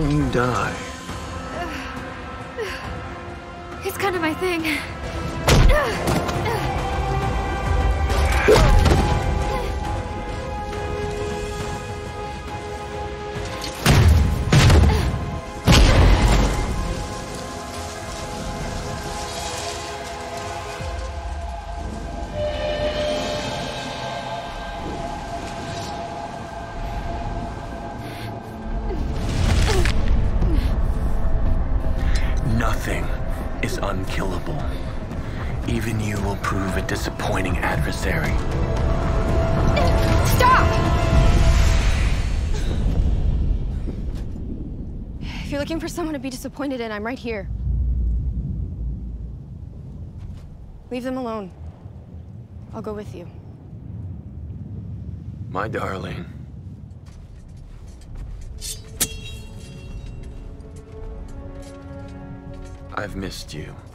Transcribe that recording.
won't you die? It's kind of my thing. Nothing is unkillable. Even you will prove a disappointing adversary. Stop! If you're looking for someone to be disappointed in, I'm right here. Leave them alone. I'll go with you. My darling. I've missed you.